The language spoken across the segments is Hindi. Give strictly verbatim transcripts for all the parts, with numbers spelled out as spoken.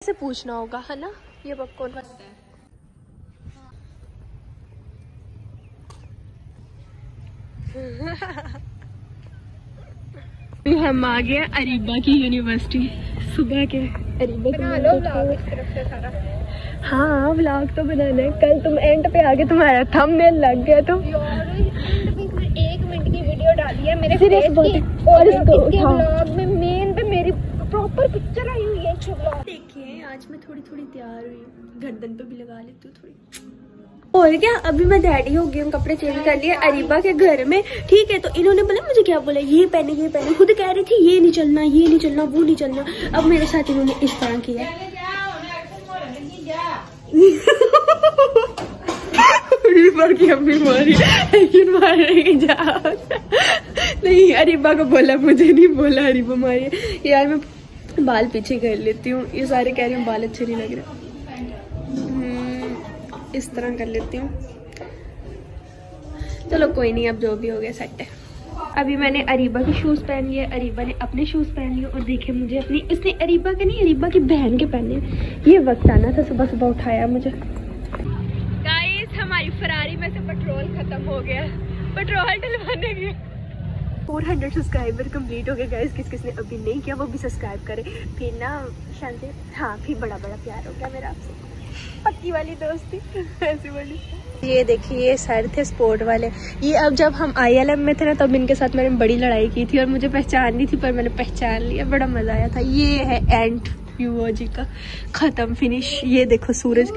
से पूछना होगा, है ना? ये पॉपकॉर्न बनता है। हम आ गए अरीबा की यूनिवर्सिटी सुबह के। अरीबा बना लो व्लॉग इस तरफ से सारा। हाँ व्लॉग तो बनाना है। कल तुम एंड पे आगे तुम्हारा थंबनेल लग गया तो यार एक मिनट की वीडियो डाली है मेरे फेस की और इसके व्लॉग में मेन पे मेरी प्रॉपर पिक्चर आई हुई है। देखिए आज मैं थोड़ी थोड़ी तैयार हुई, गर्दन पे भी लगा लेती हूँ थोड़ी। और क्या अभी मैं रेडी हो गई हूँ, कपड़े चेंज कर लिए अरीबा के घर में। ठीक है तो इन्होंने बोला मुझे क्या बोला, ये पहने ये पहने, खुद कह रही थी ये नहीं चलना ये नहीं चलना वो नहीं चलना। अब मेरे साथ इन्होंने इस तरह किया। अरीबा की अम्मी मारी मारेगी जा नहीं, अरीबा को बोला मुझे नहीं बोला अरीबा मारी। यार मैं बाल पीछे कर लेती हूँ, ये सारे कह रही हूँ बाल अच्छे नहीं लग रहे, इस तरह कर लेती हूँ। चलो कोई नहीं, अब जो भी हो गया सेट है। अभी मैंने अरीबा के शूज पहन लिए, अरीबा ने अपने शूज पहन लिए और देखे मुझे अपनी, इसने अरीबा के नहीं अरीबा की बहन के पहने। ये वक्त आना था, सुबह सुबह उठाया मुझे। गाइस हमारी फरारी में से पेट्रोल खत्म हो गया, पेट्रोल डलवाने गए। चार सौ सब्सक्राइबर कंप्लीट हो गए गाइस। किस किस ने अभी नहीं किया वो भी सब्सक्राइब करे, फिर ना शांति। हाँ फिर बड़ा बड़ा प्यार हो गया मेरा आपसे, पक्की वाली दोस्ती ऐसी वाली। ये देखिए ये सर थे स्पोर्ट वाले, ये अब जब हम आई एल एम में थे ना तब इनके साथ मैंने बड़ी लड़ाई की थी और मुझे पहचान नहीं थी पर मैंने पहचान लिया, बड़ा मजा आया था। ये है एंड व्यू जी का खत्म फिनिश। ये देखो सूरज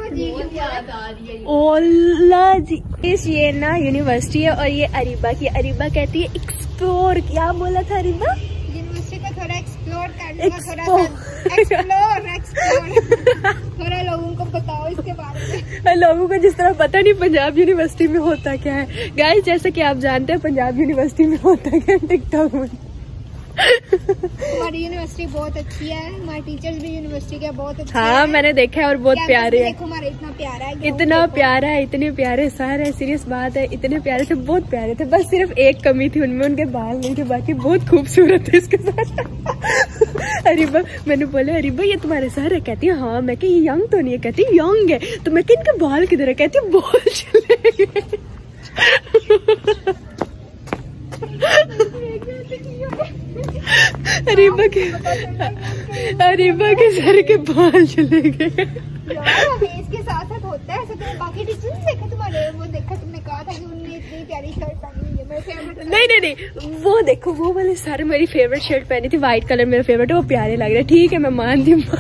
ओला जी। इस ये ना यूनिवर्सिटी है और ये अरीबा की। अरीबा कहती है एक्सप्लोर, क्या बोला था अरीबा? यूनिवर्सिटी को थोड़ा एक्सप्लोर करना, थोड़ा सा एक्सप्लोर एक्सप्लोर थोड़ा लोगों को बताओ इसके बारे में। लोगों को जिस तरह पता नहीं पंजाब यूनिवर्सिटी में होता क्या है। गाइस जैसे कि आप जानते हैं पंजाब यूनिवर्सिटी में होता क्या है टिकटॉक में। हमारी यूनिवर्सिटी बहुत अच्छी है, हमारे टीचर्स भी यूनिवर्सिटी के बहुत अच्छे हैं। हाँ मैंने देखा है और बहुत प्यारे है। देखो हमारा इतना प्यारा है, इतना प्यारा है, इतने प्यारे सर है, सीरियस बात है, इतने प्यारे थे, बहुत प्यारे थे। बस सिर्फ एक कमी थी उनमें, उनके बाल नहीं थे, बाकी बहुत खूबसूरत थे इसके साथ। अरीबा मैंने बोला अरीबा ये तुम्हारे सर है? कहती है हाँ। मैं ये यंग तो नहीं है? कहती यंग है। तो मैं इनके बाल किधर है? कहती बाल चले गए। अरीबा के अरीबा के सर के बाल चले गए। इसके साथ साथ होता है ऐसा। तो बाकी टीचर्स ने देखा तुम्हारे, वो देखा तुमने कहा था कि उन्होंने इतनी प्यारी शर्ट पहनी हुई है, मेरे फेवरेट। नहीं नहीं नहीं वो देखो वो वाले सर मेरी फेवरेट शर्ट पहनी थी, व्हाइट कलर मेरा फेवरेट है, वो प्यारे लग रहे। ठीक है मैं मानती हूँ।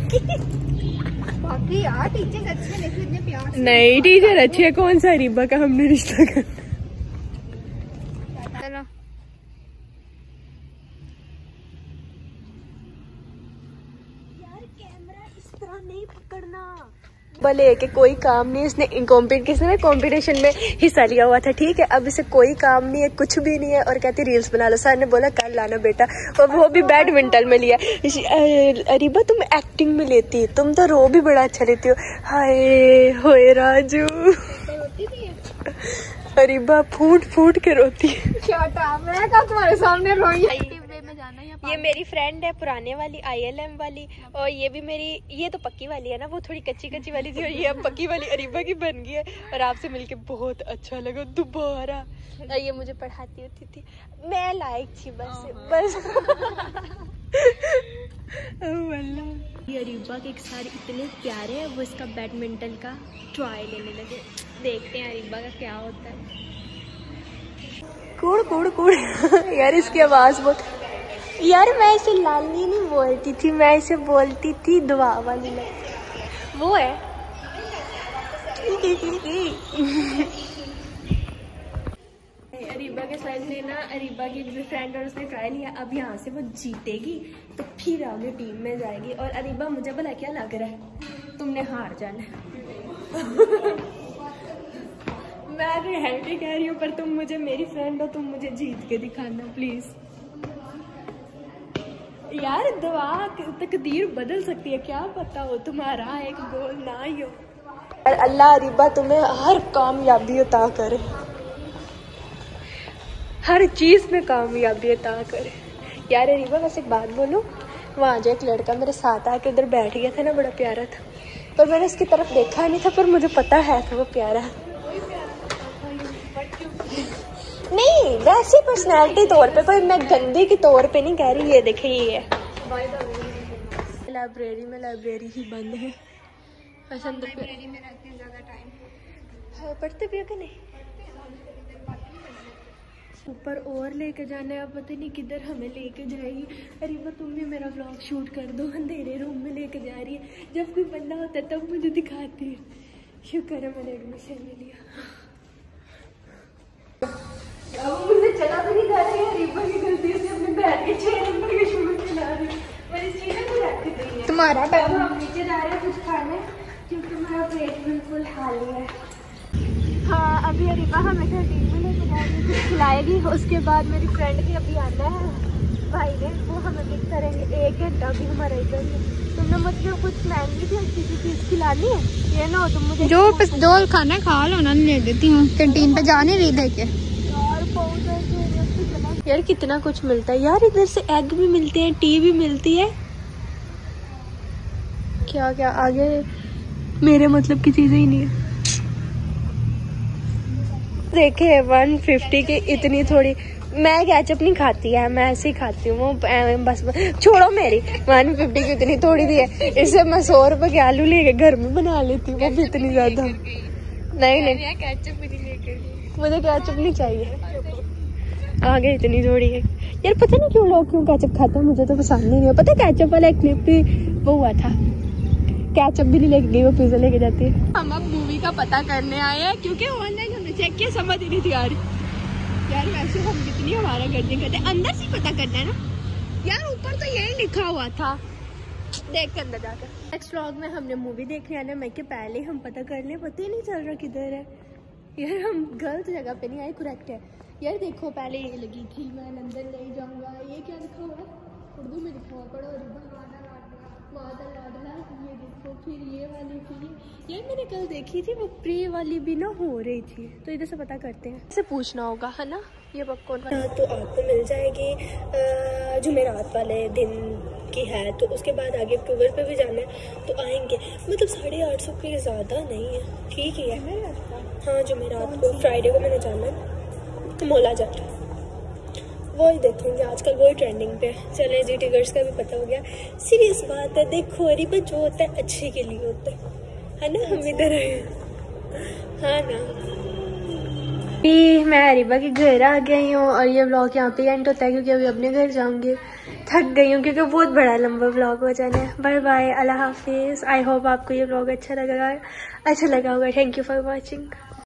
बाकी यार टीचर्स अच्छे लेकिन इतने प्यार नहीं, टीचर अच्छे है। कौन सा अरीबा का हमने रिश्ता करना। नहीं पकड़ना भले के कोई काम नहीं। इसने किसी ने कंपटीशन में हिस्सा लिया हुआ था। ठीक है अब इसे कोई काम नहीं है, कुछ भी नहीं है और कहती रील्स बना लो। सर ने बोला कर लाना बेटा, और वो भी बैडमिंटन में लिया। अरीबा तुम एक्टिंग में लेती, तुम तो रो भी बड़ा अच्छा लेती हो। हाय होए राजू। अरीबा फूट फूट के रोती है। मैं कब तुम्हारे सामने रोई? ये मेरी फ्रेंड है पुराने वाली आई एल एम वाली, और ये भी मेरी, ये तो पक्की वाली है ना, वो थोड़ी कच्ची कच्ची वाली थी और ये अब पक्की वाली अरीबा की बन गई है। और आपसे मिलके बहुत अच्छा लगा दोबारा। और ये मुझे पढ़ाती होती थी, मैं लायक थी बस बस। ये अरीबा के एक सारे इतने प्यारे हैं, वो इसका बैडमिंटन का ट्राई लेने लगे। देखते हैं अरीबा का क्या होता है। कूड़ कूड़ कूड़। यार इसकी आवाज बहुत। यार मैं इसे लालनी नहीं बोलती थी, मैं इसे बोलती थी दुआ वाली। वो है अरीबा के साथ ने ना अरीबा की फ्रेंड और उसने ट्राई लिया। अब यहाँ से वो जीतेगी तो फिर आगे टीम में जाएगी। और अरीबा मुझे भला क्या लग रहा है तुमने हार जाना है। मैं रियलिटी कह रही हूँ पर तुम मुझे, मेरी फ्रेंड हो, तुम मुझे जीत के दिखाना प्लीज। यार दुआ तकदीर बदल सकती है, क्या पता हो तुम्हारा एक गोल ना ही हो। और अल्लाह अरीबा तुम्हें हर कामयाबी अता करे, हर चीज में कामयाबी अता करे। यार अरीबा बस एक बात बोलूं, वहाँ जो एक लड़का मेरे साथ आके उधर बैठ गया था ना, बड़ा प्यारा था, पर मैंने उसकी तरफ देखा नहीं था, पर मुझे पता है था वो प्यारा। नहीं वैसे पर्सनैलिटी तौर पे, पर मैं गंदी के तौर पे नहीं कह रही। ये देखे ये है लाइब्रेरी में, लाइब्रेरी ही बंद है। पसंद लाइब्रेरी में रहते हैं ज़्यादा टाइम। हाँ पढ़ते भी हो कि नहीं? ऊपर और लेके जाना है, अब पता नहीं किधर हमें लेके जाएगी। अरे वो तुम भी मेरा व्लॉग शूट कर दो, अंधेरे रूम में लेके जा रही है, जब कोई बंदा होता है तब मुझे दिखाती है। शुक्र है मैंने एडमिशन ले लिया। अब मुझे चला भी नहीं जा रही है, अरीबा की गलती से अपने बैग के छह नंबर के शूज चला रही है। मेरी चीजें भी रखी गई है। तुम्हारा बैग। हम नीचे जा रहे हैं कुछ खाने, क्योंकि मेरा पेट बिल्कुल खाली है। हाँ अभी अरीबा हमें कैंटीन में लेके जाएगी, कुछ खिलाएगी। उसके बाद मेरी फ्रेंड के अभी आना है भाई ने, वो हमें पिक करेंगे। एक घंटा भी हमारा इधर है। तुमने मुझे कुछ प्लान की थी अच्छी सी चीज़ खिलानी है, ये ना हो तुम मुझे जो जो खाना खा लो ना, ले देती हूँ। कैंटीन पे जाने रही देखे यार, कितना कुछ मिलता है यार। इधर से एग भी मिलते हैं, टी भी मिलती है, क्या क्या आगे मेरे मतलब की चीजें ही नहीं है। देखे वन फिफ्टी की इतनी थोड़ी, मैं केचप नहीं खाती है, मैं ऐसे ही खाती हूँ वो बस, बस छोड़ो मेरी। वन फिफ्टी की इतनी थोड़ी दी है, इससे मैं सौ रुपए के आलू लेके घर में बना लेती हूँ, वो भी इतनी ज्यादा। नहीं नहीं केचप भी नहीं लेके, मुझे केचप नहीं चाहिए। आगे इतनी थोड़ी है यार, पता नहीं क्यों लोग क्यों केचप खाते हैं, मुझे तो पसंद नहीं है। पता है केचप वाला एक क्लिप भी वो हुआ था, केचप भी नहीं लेके गई, वो पिज्जा लेके जाती है। हम अब मूवी का पता करने आए हैं, क्योंकि ऑनलाइन हमने चेक किया, समझ ही नहीं थी यार। यार वैसे हम कितनी हमारा गर्दी करते, अंदर से पता करना है ना यार, ऊपर तो यही लिखा हुआ था, देख के अंदर जाकर। नेक्स्ट व्लॉग में हमने मूवी देखने आना है, मैं के पहले हम पता कर लें, पता ही नहीं चल रहा किधर है यार। हम गलत जगह पे नहीं आए, करेक्ट है यार। देखो पहले ये लगी थी, मैं अंदर नहीं जाऊंगा, ये क्या लिखा हुआ है उर्दू में लिखा हुआ, पढ़ो मादा लाडला, ये देखो। फिर ये वाली थी यार, मैंने कल देखी थी, वो प्रे वाली भी ना हो रही थी, तो इधर से पता करते हैं। इसे पूछना होगा है ना, ये पॉपकॉर्न का तो आपको मिल जाएगी जुमेरात वाले दिन की है, तो उसके बाद आगे अक्टूबर पे भी जाना है तो आएंगे। मतलब साढ़े आठ सौ के ज़्यादा नहीं है, ठीक ही है। हाँ जुमेरात को, फ्राइडे को मैंने जाना है मोला जाता है, वही देखेंगे। आजकल वही ट्रेंडिंग पे। चले जी, टिकट्स का भी पता हो गया। सीरियस बात है, देखो अरीबा जो होता है अच्छे के लिए होता है, है ना। हम इधर है, हाँ ना। मैं अरीबा के घर आ गई हूँ और ये व्लॉग यहाँ पे एंड होता है, क्योंकि अभी अपने घर जाऊंगी। थक गई हूँ क्योंकि बहुत बड़ा लंबा व्लॉग हो जाना है। बाय बाय, अल्लाह हाफिज। आई होप आपको ये व्लॉग अच्छा लगा अच्छा लगा होगा। Thank you for watching.